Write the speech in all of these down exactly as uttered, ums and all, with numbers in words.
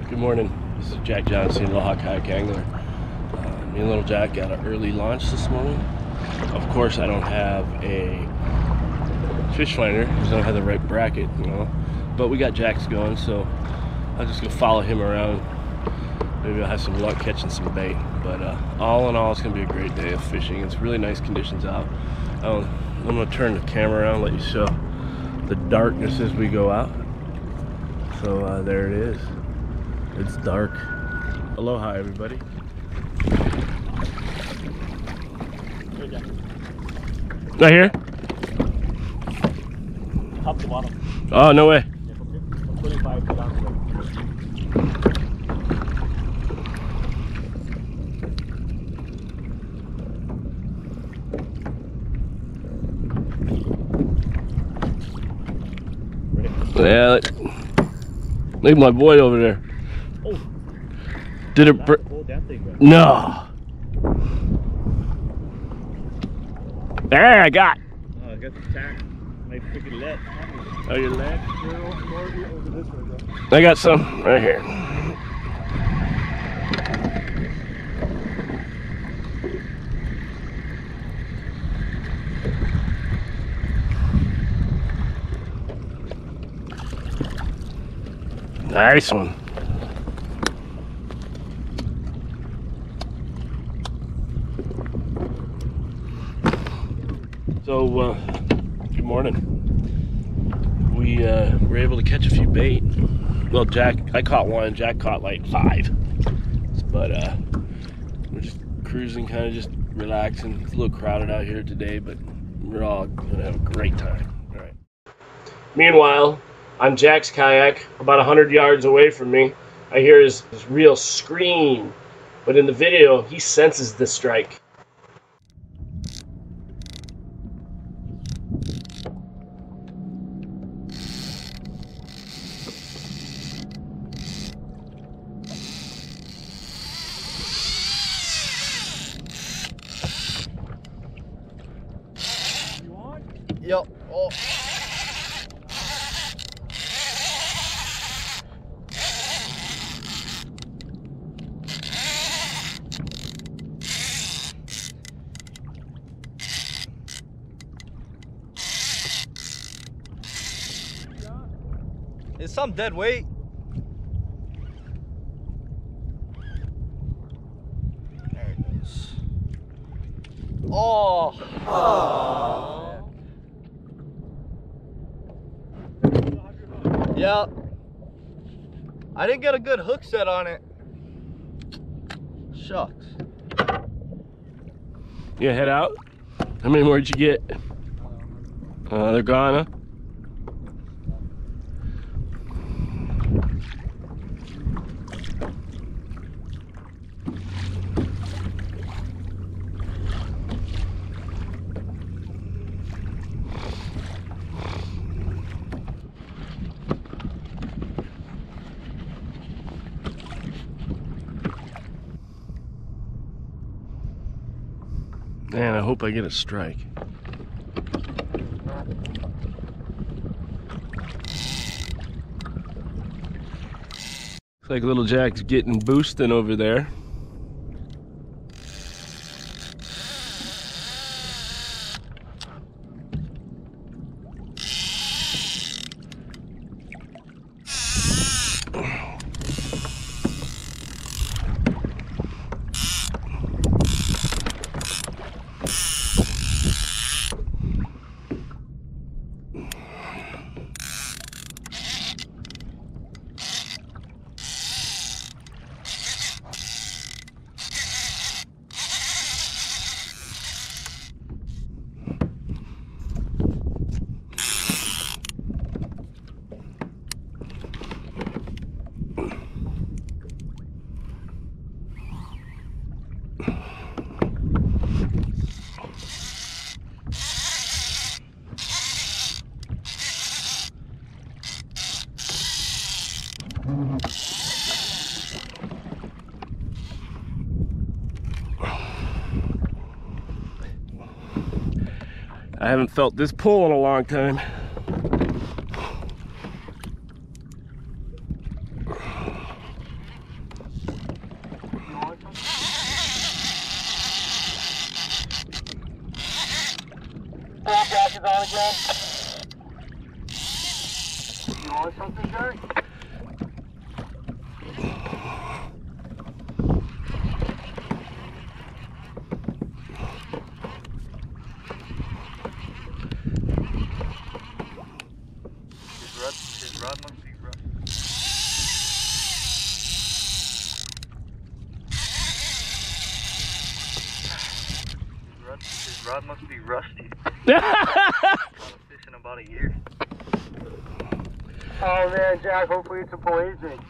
Good morning, this is Jack Johnson, Aloha Kayak Angler. Uh, me and little Jack got an early launch this morning. Of course, I don't have a fish finder because I don't have the right bracket, you know. But we got Jack's going, so I'll just go follow him around. Maybe I'll have some luck catching some bait. But uh, all in all, it's gonna be a great day of fishing. It's really nice conditions out. I'll, I'm gonna turn the camera around, let you show the darkness as we go out. So uh, there it is. It's dark. Aloha, everybody. Right here? Top to bottom. Oh, no way. twenty-five down to Yeah, look, look at my boy over there. Oh, did it? Br that thing, bro. No. There, I got. Oh, I got the tack. My freaking lead. Oh, your leg? Over this way, bro. I got some right here. Nice one. So, uh, good morning. We uh, were able to catch a few bait. Well, Jack, I caught one. Jack caught like five. But uh, we're just cruising, kind of just relaxing. It's a little crowded out here today, but we're all gonna have a great time. All right. Meanwhile, on Jack's kayak, about a hundred yards away from me, I hear his, his reel scream. But in the video, he senses the strike. Yep. Oh. It's some dead weight. There it goes. Oh. Oh. Yeah. I didn't get a good hook set on it. Shucks. You head out? How many more did you get? Uh, they're gone, huh? Man, I hope I get a strike. Looks like little Jack's getting boosting over there. I haven't felt this pull in a long time. is on again. You want something, Jerry? His rod, his rod must be rough. His rod, his rod must be rusty. Caught a fish in about a year. Oh man, Jack, hopefully it's a blazing.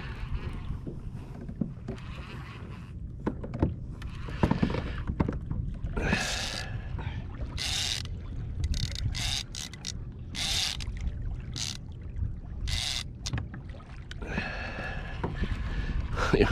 Yeah.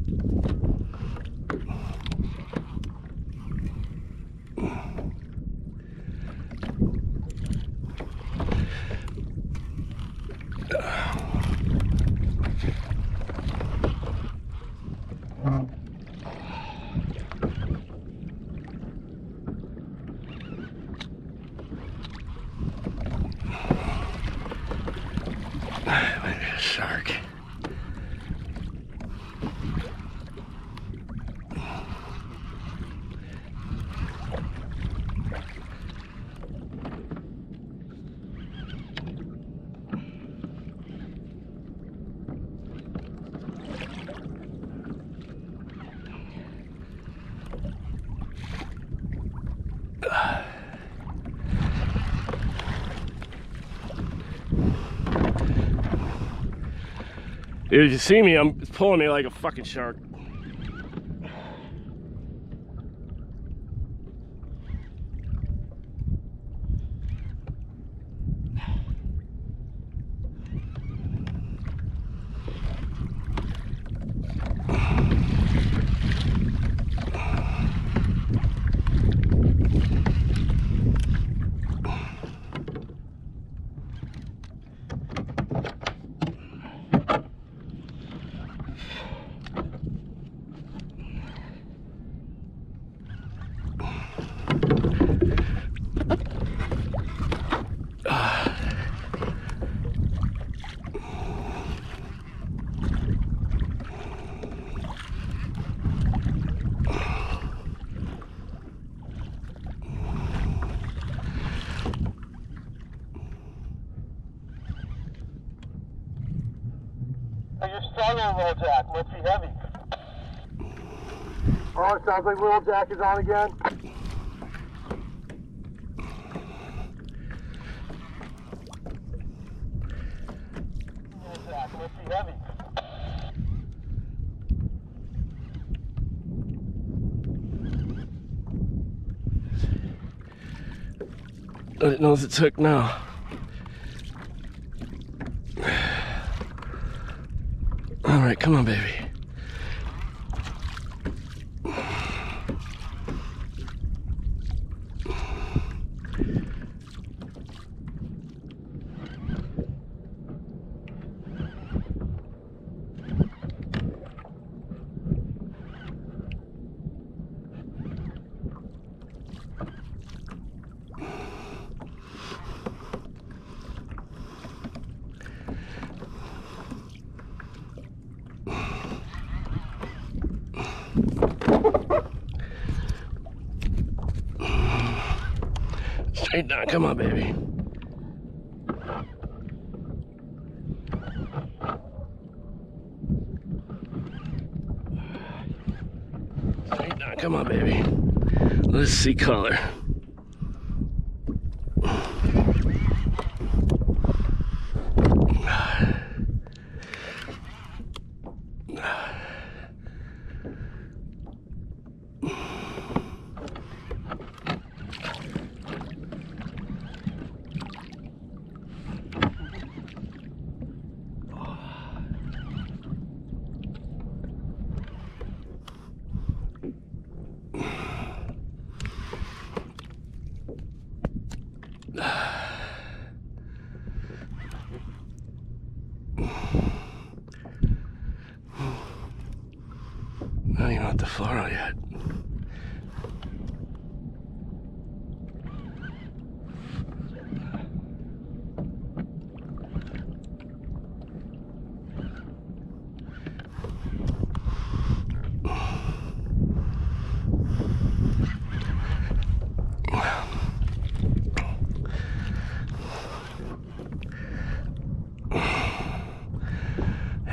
Maybe a shark. Dude, you see me, I'm it's pulling me like a fucking shark. You're struggling, Little Jack. Must be heavy. Oh, it sounds like Little Jack is on again. Little Jack must be heavy. I didn't know if it's hooked now. All right, come on, baby. Straight down, come on, baby. Straight down, come on, baby. Let's see color. No, you're not the fluoro yet.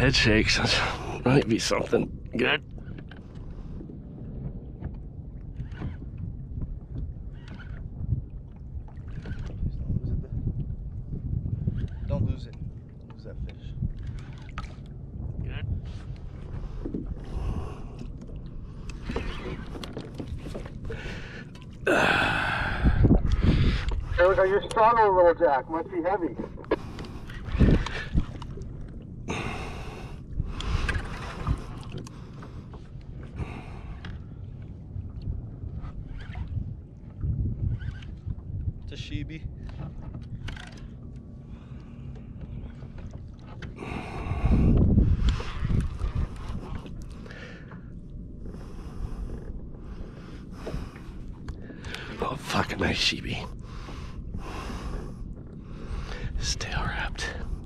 head shakes. Might be something good. Don't lose it. Don't lose that fish. Good. Hey, look, you're stronger, little Jack. Must be heavy. It's a sheepy. Oh, fucking nice sheepy. His tail wrapped.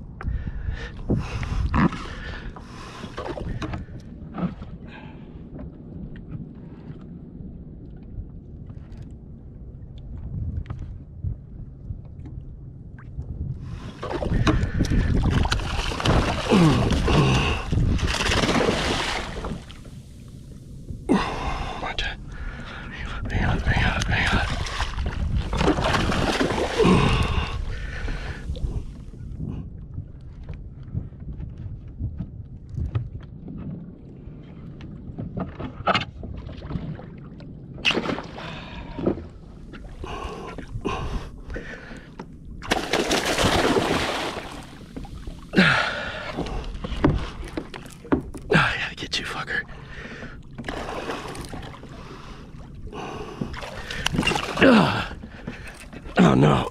Oh no.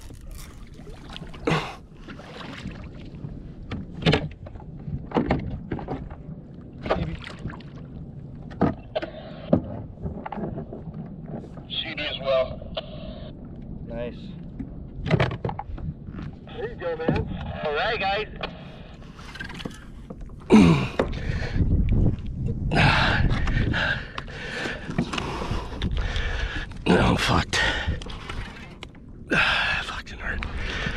C D as well. Nice. There you go, man. All right, guys. No, I'm fucked. Fucking hurt.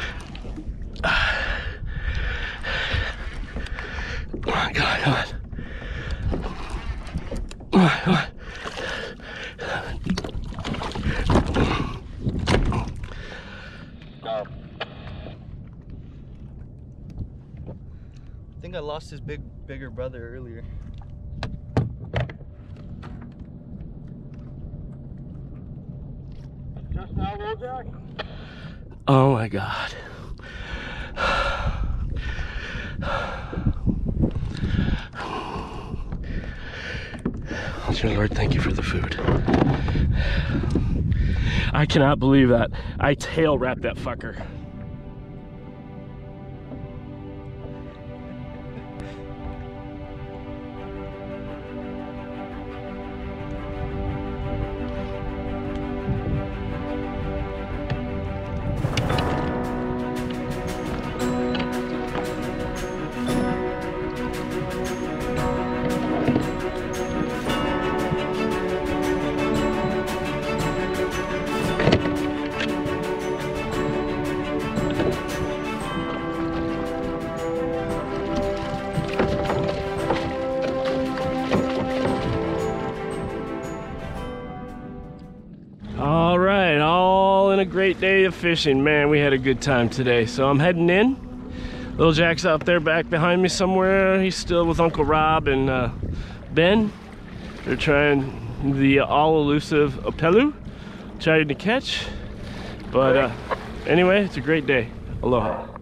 Come on, come on, come on. Come on, come on. I think I lost his big, bigger brother earlier. Just now, little Jack? Oh my God. Dear Lord, thank you for the food. I cannot believe that. I tail wrapped that fucker. All right, all in a great day of fishing. Man, we had a good time today. So I'm heading in. Little Jack's out there back behind me somewhere. He's still with Uncle Rob and uh, Ben. They're trying the all-elusive Opelu, trying to catch. But uh, anyway, it's a great day. Aloha.